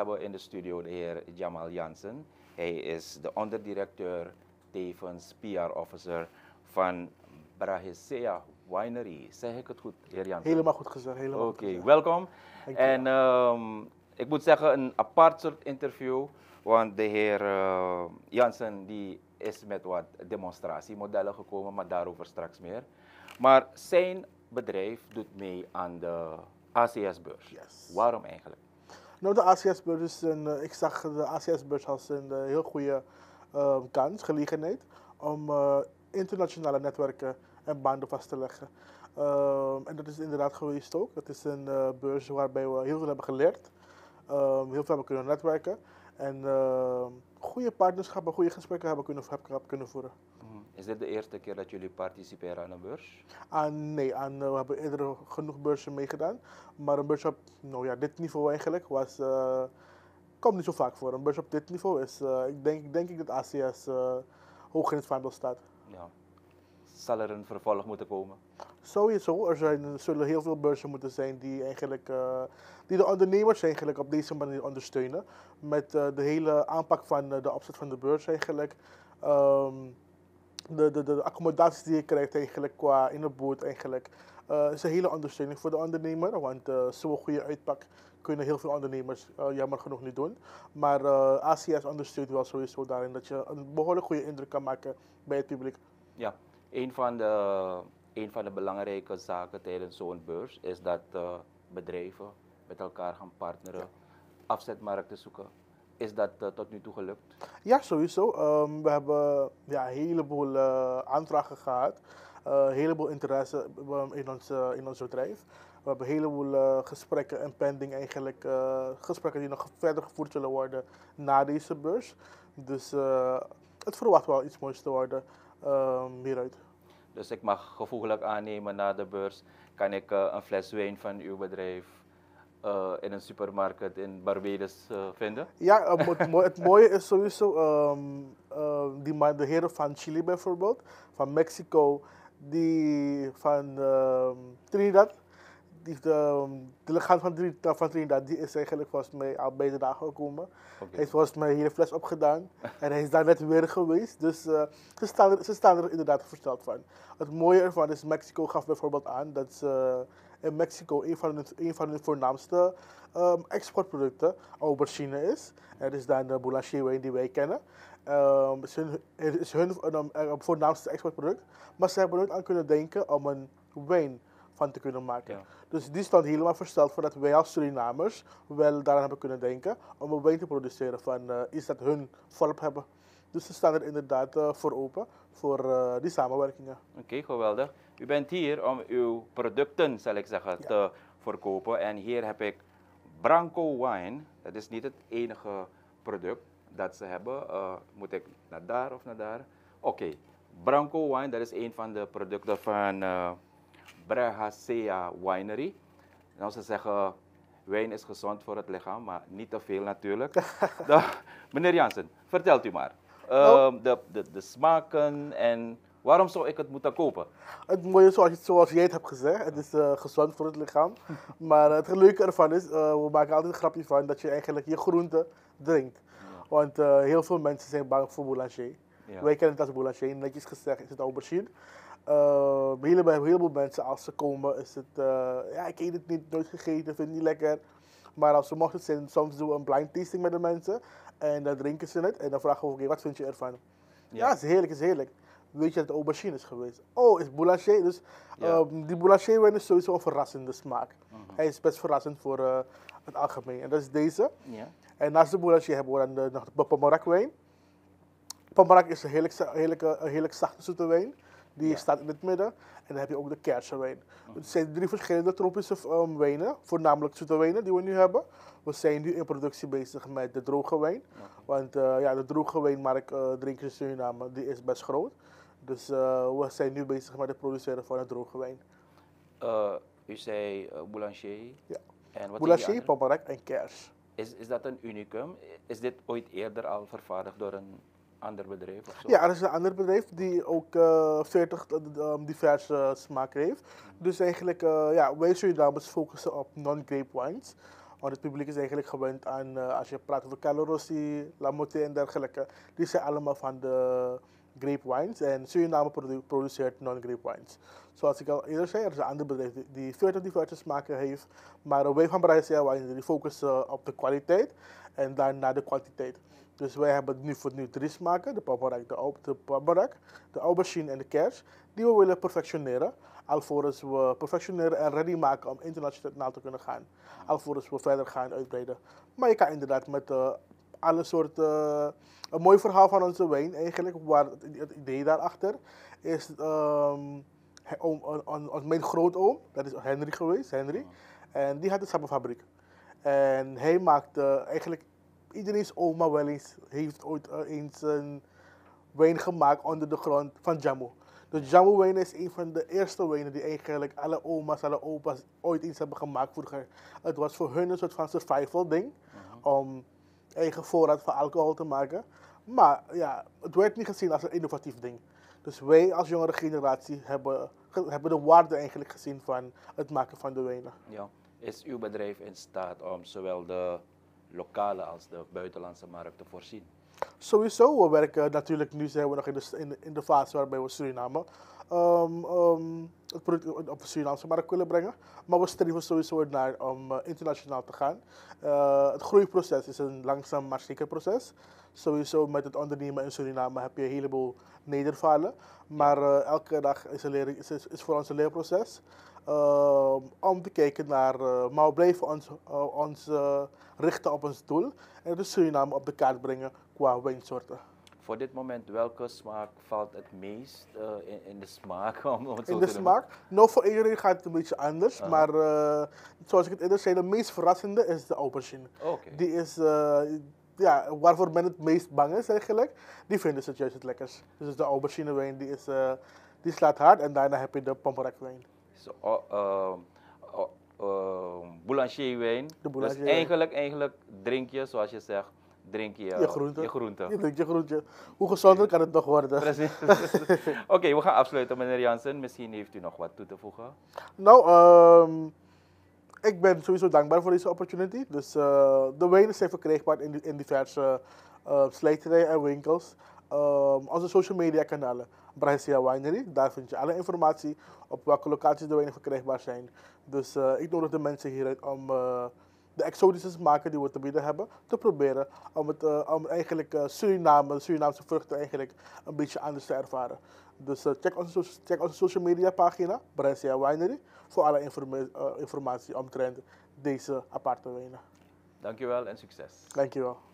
hebben in de studio de heer Jamal Jansen. Hij is de onderdirecteur, tevens PR-officer van Brahesea Winery. Zeg ik het goed, heer Jansen? Helemaal goed gezegd, helemaal goed Oké, gezegd. welkom. Dankjewel. En ik moet zeggen, een apart soort interview, want de heer Jansen die is met wat demonstratiemodellen gekomen, maar daarover straks meer. Maar zijn bedrijf doet mee aan de ACS-beurs. Yes. Waarom eigenlijk? Nou, de ACS-beurs is ik zag de ACS-beurs als een heel goede kans, gelegenheid om internationale netwerken en banden vast te leggen. En dat is inderdaad geweest ook. Het is een beurs waarbij we heel veel hebben geleerd, heel veel hebben kunnen netwerken en goede partnerschappen, goede gesprekken hebben kunnen voeren. Is dit de eerste keer dat jullie participeren aan een beurs? Nee, we hebben eerder genoeg beurzen meegedaan, maar een beurs op nou ja, dit niveau eigenlijk komt niet zo vaak voor. Een beurs op dit niveau is, ik denk dat ACS hoog in het vaandel staat. Ja. Zal er een vervolg moeten komen? Sowieso, zullen heel veel beurzen moeten zijn die eigenlijk die de ondernemers eigenlijk op deze manier ondersteunen. Met de hele aanpak van de opzet van de beurs eigenlijk. De accommodaties die je krijgt eigenlijk qua in de boot eigenlijk. Is een hele ondersteuning voor de ondernemer. Want zo'n goede uitpak kunnen heel veel ondernemers jammer genoeg niet doen. Maar ACS ondersteunt wel sowieso daarin dat je een behoorlijk goede indruk kan maken bij het publiek. Ja, een van de belangrijke zaken tijdens zo'n beurs is dat bedrijven met elkaar gaan partneren, afzetmarkten zoeken. Is dat tot nu toe gelukt? Ja, sowieso. We hebben ja, een heleboel aanvragen gehad. Een heleboel interesse in ons bedrijf. We hebben een heleboel gesprekken en pending eigenlijk. Gesprekken die nog verder gevoerd zullen worden na deze beurs. Dus het verwacht wel iets moois te worden hieruit. Dus ik mag gevoeglijk aannemen na de beurs, kan ik een fles wijn van uw bedrijf in een supermarkt in Barbados vinden? Ja, het mooie is sowieso, de heren van Chili bijvoorbeeld, van Mexico, die van Trinidad, de delegant van Trinidad, die is eigenlijk volgens mij al beide dagen gekomen. Okay. Hij heeft volgens mij hier een fles opgedaan en hij is daar net weer geweest. Dus ze staan er inderdaad versteld van. Het mooie ervan is, Mexico gaf bijvoorbeeld aan dat ze in Mexico een van hun voornaamste exportproducten aubergine is. Er is dan de Boulanger wijn die wij kennen. Het is hun voornaamste exportproduct. Maar ze hebben nooit aan kunnen denken om een wijn van te kunnen maken. Ja. Dus die stond helemaal versteld voordat wij als Surinamers wel daaraan hebben kunnen denken om een wijn te produceren van iets dat hun volop hebben. Dus ze staan er inderdaad voor open voor die samenwerkingen. Oké, geweldig. U bent hier om uw producten, zal ik zeggen, te verkopen. En hier heb ik Branco Wine. Dat is niet het enige product dat ze hebben. Moet ik naar daar of naar daar? Oké. Branco Wine, dat is een van de producten van Brahesea Winery. Nou, ze zeggen, wijn is gezond voor het lichaam, maar niet te veel natuurlijk. Meneer Jansen, vertelt u maar. De smaken en waarom zou ik het moeten kopen? Het mooie is, zoals jij het hebt gezegd, het is gezond voor het lichaam. Maar het leuke ervan is, we maken altijd een grapje van dat je eigenlijk je groente drinkt. Ja. Want heel veel mensen zijn bang voor boulanger. Ja. Wij kennen het als boulanger, netjes gezegd is het aubergine. Een heleboel mensen als ze komen is het, ja ik eet het niet, nooit gegeten, vind het niet lekker. Maar als we mochten zijn, soms doen we een blind tasting met de mensen. En dan drinken ze het en dan vragen we, oké, wat vind je ervan? Ja, het is heerlijk, het is heerlijk. Weet je dat het aubergine is geweest? Oh, is boulanger. Dus die boulanger wijn is sowieso een verrassende smaak. Hij is best verrassend voor het algemeen. En dat is deze. Ja. En naast de boulanger hebben we dan nog de Pomeraniec wijn. Pomeraniec is een heerlijk zachte zoete wijn. Die staat in het midden. En dan heb je ook de Kersenwijn. Het zijn 3 verschillende tropische wijnen, voornamelijk zoete wijnen die we nu hebben. We zijn nu in productie bezig met de droge wijn. Want de droge wijnmarkt drinken in Suriname, die is best groot. Dus we zijn nu bezig met het produceren van de droge wijn. U zei boulanger. Ja. En wat boulanger, Pomeraniec en Kers. Is dat een unicum? Is dit ooit eerder al vervaardigd door een ander bedrijf of zo? Ja, er is een ander bedrijf die ook 40 diverse smaken heeft. Dus eigenlijk, wij Surinamers focussen op non-grape wines. Want het publiek is eigenlijk gewend aan, als je praat over Carlo Rossi, Lamotte en dergelijke, die zijn allemaal van de grape wines. En Suriname produceert non-grape wines. Zoals ik al eerder zei, er is een ander bedrijf die 40 diverse smaken heeft. Maar wij van Brazil Wines die focussen op de kwaliteit en daarna de kwantiteit. Dus wij hebben nu voor nu 3 smaken, de Pamparak, de aubergine en de kers, die we willen perfectioneren. Alvorens we perfectioneren en ready maken om internationaal te kunnen gaan. Alvorens we verder gaan uitbreiden. Maar je kan inderdaad met alle soorten, een mooi verhaal van onze wijn eigenlijk, waar het idee daarachter is, mijn grootoom, dat is Henry geweest, Henry, en die had een sappenfabriek. En hij maakte eigenlijk, iedereen's oma wel eens, heeft ooit eens een wijn gemaakt onder de grond van Jamu. Dus Jamu wijn is een van de eerste wijnen die eigenlijk alle oma's, alle opa's ooit eens hebben gemaakt vroeger. Het was voor hun een soort van survival ding, om eigen voorraad van alcohol te maken. Maar ja, het werd niet gezien als een innovatief ding. Dus wij als jongere generatie hebben de waarde eigenlijk gezien van het maken van de wijnen. Ja. Is uw bedrijf in staat om zowel de lokale als de buitenlandse markt te voorzien? Sowieso, we werken natuurlijk, nu zijn we nog in de fase waarbij we Suriname het product op de Surinaamse markt willen brengen. Maar we streven sowieso naar om internationaal te gaan. Het groeiproces is een langzaam maar zeker proces. Sowieso met het ondernemen in Suriname heb je een heleboel nedervallen. Maar elke dag is voor ons een leerproces. Om te kijken naar, maar we blijven ons richten op ons doel. En dus Suriname op de kaart brengen qua wijnsoorten. Voor dit moment, welke smaak valt het meest in de smaak? Om het zo In de te noemen? smaak? Nou, voor iedereen gaat het een beetje anders. Maar zoals ik het eerder zei, de meest verrassende is de aubergine. Oké. Die is, ja, waarvoor men het meest bang is eigenlijk, die vinden ze het juist het lekkers. Dus de aubergine wijn die slaat hard en daarna heb je de Pamparak wijn. So, boulanger wijn. De boulanger Dus eigenlijk drink je, zoals je zegt, drink je Je groente. je groente. Je drinkt je groentje. Hoe gezonder kan het nog worden? Precies. Oké, we gaan afsluiten, meneer Jansen. Misschien heeft u nog wat toe te voegen. Nou, ik ben sowieso dankbaar voor deze opportunity. Dus de wijnen zijn verkrijgbaar in diverse slijterijen en winkels. Onze social media kanalen, Brazil Winery, daar vind je alle informatie op welke locaties de wijnen verkrijgbaar zijn. Dus ik nodig de mensen hieruit om de exotische smaken die we te bieden hebben, te proberen om eigenlijk Surinaamse vruchten eigenlijk een beetje anders te ervaren. Dus check onze social media pagina, Brazil Winery, voor alle informatie omtrent deze aparte wijnen. Dankjewel en succes. Dankjewel.